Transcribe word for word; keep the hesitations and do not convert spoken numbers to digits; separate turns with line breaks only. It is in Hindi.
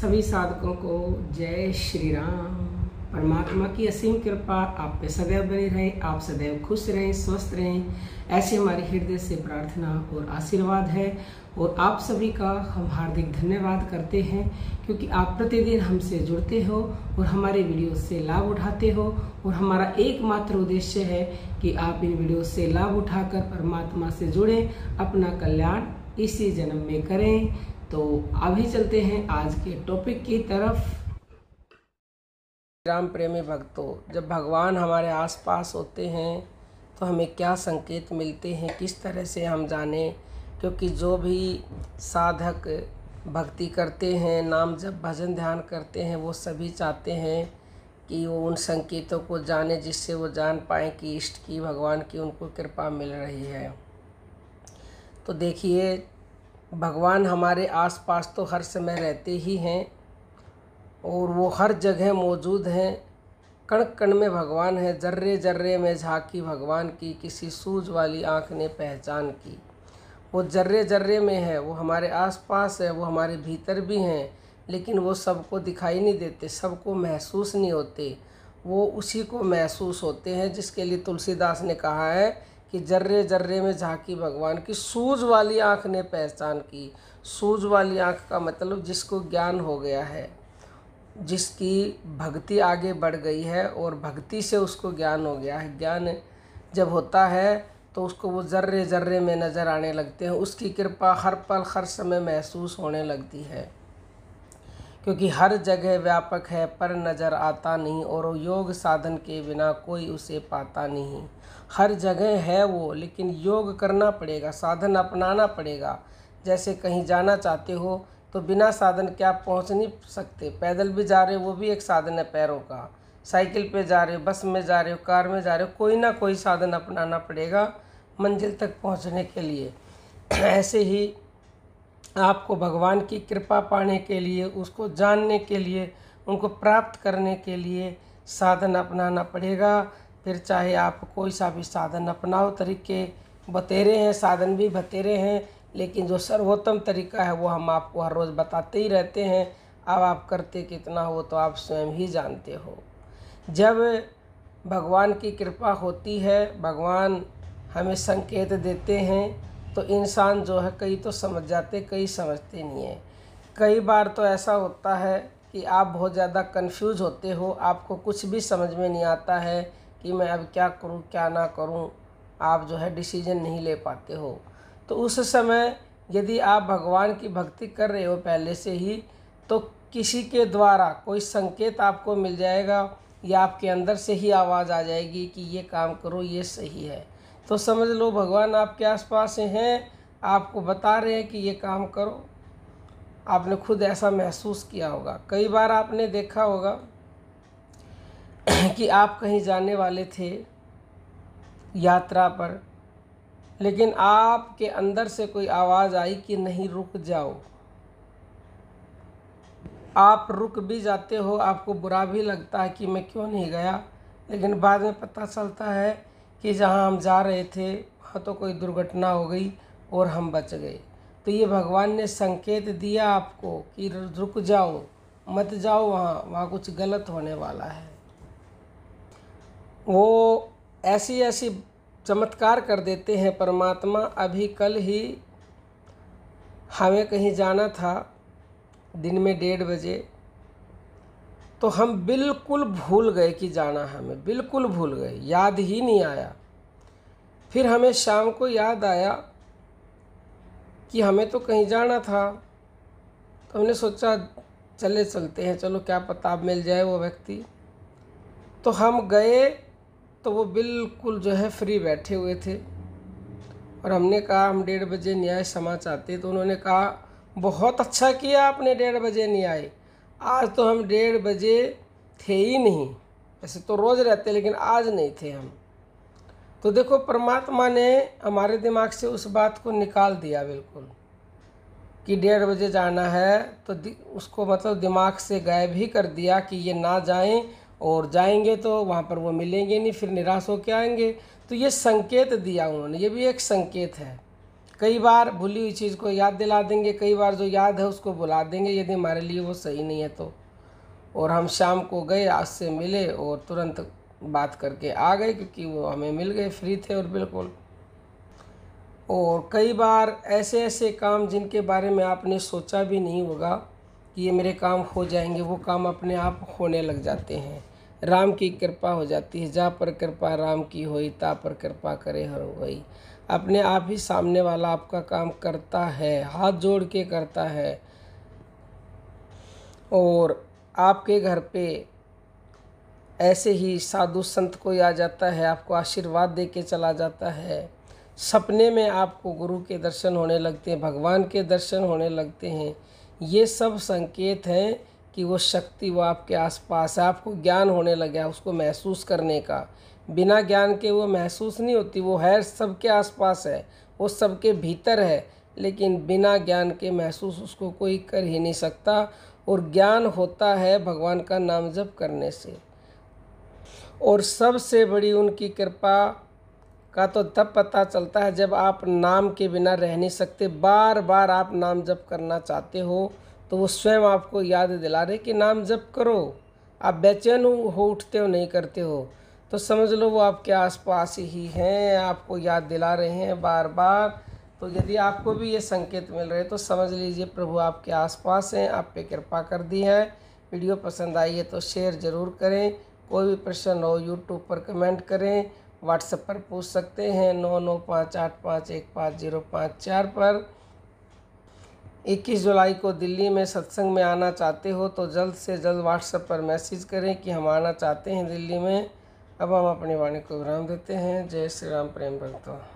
सभी साधकों को जय श्री राम। परमात्मा की असीम कृपा आप पे सदैव बनी रहे, आप सदैव खुश रहें, स्वस्थ रहें, ऐसे हमारी हृदय से प्रार्थना और आशीर्वाद है। और आप सभी का हम हार्दिक धन्यवाद करते हैं क्योंकि आप प्रतिदिन हमसे जुड़ते हो और हमारे वीडियो से लाभ उठाते हो। और हमारा एकमात्र उद्देश्य है कि आप इन वीडियो से लाभ उठाकर परमात्मा से जुड़ें, अपना कल्याण इसी जन्म में करें। तो अभी चलते हैं आज के टॉपिक की तरफ। राम प्रेमी भक्तों, जब भगवान हमारे आसपास होते हैं तो हमें क्या संकेत मिलते हैं, किस तरह से हम जानें? क्योंकि जो भी साधक भक्ति करते हैं, नाम जब भजन ध्यान करते हैं, वो सभी चाहते हैं कि वो उन संकेतों को जाने जिससे वो जान पाएँ कि इष्ट की, भगवान की उनको कृपा मिल रही है। तो देखिए, भगवान हमारे आसपास तो हर समय रहते ही हैं और वो हर जगह मौजूद हैं। कण कण में भगवान है, जर्रे जर्रे में झांकी भगवान की, किसी सूझ वाली आँख ने पहचान की। वो जर्रे जर्रे में है, वो हमारे आसपास है, वो हमारे भीतर भी हैं, लेकिन वो सबको दिखाई नहीं देते, सबको महसूस नहीं होते। वो उसी को महसूस होते हैं जिसके लिए तुलसीदास ने कहा है कि जर्रे जर्रे में झांकी भगवान की, सूझ वाली आँख ने पहचान की। सूझ वाली आँख का मतलब जिसको ज्ञान हो गया है, जिसकी भक्ति आगे बढ़ गई है और भक्ति से उसको ज्ञान हो गया है। ज्ञान जब होता है तो उसको वो जर्रे जर्रे में नज़र आने लगते हैं, उसकी कृपा हर पल हर समय महसूस होने लगती है। क्योंकि हर जगह व्यापक है पर नज़र आता नहीं, और योग साधन के बिना कोई उसे पाता नहीं। हर जगह है वो, लेकिन योग करना पड़ेगा, साधन अपनाना पड़ेगा। जैसे कहीं जाना चाहते हो तो बिना साधन के आप पहुंच नहीं सकते। पैदल भी जा रहे हो, वो भी एक साधन है पैरों का। साइकिल पे जा रहे हो, बस में जा रहे हो, कार में जा रहे हो, कोई ना कोई साधन अपनाना पड़ेगा मंजिल तक पहुंचने के लिए। ऐसे ही आपको भगवान की कृपा पाने के लिए, उसको जानने के लिए, उनको प्राप्त करने के लिए साधन अपनाना पड़ेगा। फिर चाहे आप कोई सा भी साधन अपनाओ, तरीके बतेरे हैं, साधन भी बतेरे हैं, लेकिन जो सर्वोत्तम तरीका है वो हम आपको हर रोज़ बताते ही रहते हैं। अब आप करते कितना हो तो आप स्वयं ही जानते हो। जब भगवान की कृपा होती है, भगवान हमें संकेत देते हैं, तो इंसान जो है कई तो समझ जाते, कई समझते नहीं है। कई बार तो ऐसा होता है कि आप बहुत ज़्यादा कंफ्यूज होते हो, आपको कुछ भी समझ में नहीं आता है कि मैं अब क्या करूं क्या ना करूं। आप जो है डिसीजन नहीं ले पाते हो। तो उस समय यदि आप भगवान की भक्ति कर रहे हो पहले से ही, तो किसी के द्वारा कोई संकेत आपको मिल जाएगा या आपके अंदर से ही आवाज़ आ जाएगी कि ये काम करो, ये सही है। तो समझ लो भगवान आपके आसपास हैं, आपको बता रहे हैं कि ये काम करो। आपने खुद ऐसा महसूस किया होगा। कई बार आपने देखा होगा कि आप कहीं जाने वाले थे यात्रा पर, लेकिन आपके अंदर से कोई आवाज़ आई कि नहीं, रुक जाओ। आप रुक भी जाते हो, आपको बुरा भी लगता है कि मैं क्यों नहीं गया, लेकिन बाद में पता चलता है कि जहां हम जा रहे थे वहाँ तो कोई दुर्घटना हो गई और हम बच गए। तो ये भगवान ने संकेत दिया आपको कि रुक जाओ, मत जाओ वहाँ, वहाँ कुछ गलत होने वाला है। वो ऐसी ऐसी चमत्कार कर देते हैं परमात्मा। अभी कल ही हमें कहीं जाना था दिन में डेढ़ बजे, तो हम बिल्कुल भूल गए कि जाना है, हमें बिल्कुल भूल गए, याद ही नहीं आया। फिर हमें शाम को याद आया कि हमें तो कहीं जाना था, तो हमने सोचा चले चलते हैं, चलो क्या पता अब मिल जाए वो व्यक्ति। तो हम गए तो वो बिल्कुल जो है फ्री बैठे हुए थे, और हमने कहा हम डेढ़ बजे नहीं आए, क्षमा चाहते। तो उन्होंने कहा बहुत अच्छा किया आपने डेढ़ बजे नहीं आए, आज तो हम डेढ़ बजे थे ही नहीं। ऐसे तो रोज़ रहते लेकिन आज नहीं थे हम। तो देखो परमात्मा ने हमारे दिमाग से उस बात को निकाल दिया बिल्कुल कि डेढ़ बजे जाना है, तो उसको मतलब दिमाग से गायब ही कर दिया कि ये ना जाएं, और जाएंगे तो वहाँ पर वो मिलेंगे नहीं, फिर निराश होकर आएंगे। तो ये संकेत दिया उन्होंने, ये भी एक संकेत है। कई बार भूली हुई चीज़ को याद दिला देंगे, कई बार जो याद है उसको बुला देंगे यदि हमारे लिए वो सही नहीं है तो। और हम शाम को गए, आज से मिले और तुरंत बात करके आ गए, क्योंकि वो हमें मिल गए, फ्री थे और बिल्कुल। और कई बार ऐसे ऐसे काम जिनके बारे में आपने सोचा भी नहीं होगा कि ये मेरे काम हो जाएंगे, वो काम अपने आप होने लग जाते हैं। राम की कृपा हो जाती है, जा पर कृपा राम की होई, ता पर कृपा करे हर होई। अपने आप ही सामने वाला आपका काम करता है, हाथ जोड़ के करता है। और आपके घर पे ऐसे ही साधु संत कोई आ जाता है, आपको आशीर्वाद दे के चला जाता है। सपने में आपको गुरु के दर्शन होने लगते हैं, भगवान के दर्शन होने लगते हैं। ये सब संकेत हैं कि वो शक्ति वो आपके आसपास है। आपको ज्ञान होने लगा है उसको महसूस करने का। बिना ज्ञान के वो महसूस नहीं होती, वो है सबके आसपास है, वो सबके भीतर है, लेकिन बिना ज्ञान के महसूस उसको कोई कर ही नहीं सकता। और ज्ञान होता है भगवान का नाम जप करने से। और सबसे बड़ी उनकी कृपा का तो तब पता चलता है जब आप नाम के बिना रह नहीं सकते। बार बार आप नाम जप करना चाहते हो तो वो स्वयं आपको याद दिला रहे कि नाम जप करो। आप बेचैन हो उठते हो, नहीं करते हो, तो समझ लो वो आपके आसपास ही हैं, आपको याद दिला रहे हैं बार बार। तो यदि आपको भी ये संकेत मिल रहे तो समझ लीजिए प्रभु आपके आसपास हैं, आप पे कृपा कर दी है। वीडियो पसंद आई है तो शेयर ज़रूर करें। कोई भी प्रश्न हो यूट्यूब पर कमेंट करें, व्हाट्सएप पर पूछ सकते हैं नौ नौ पाँच आठ पाँच एक पाँच जीरो पाँच चार पर। इक्कीस जुलाई को दिल्ली में सत्संग में आना चाहते हो तो जल्द से जल्द व्हाट्सएप पर मैसेज करें कि हम आना चाहते हैं दिल्ली में। अब हम अपनी वाणी को विराम देते हैं। जय श्री राम, प्रेम भक्तों।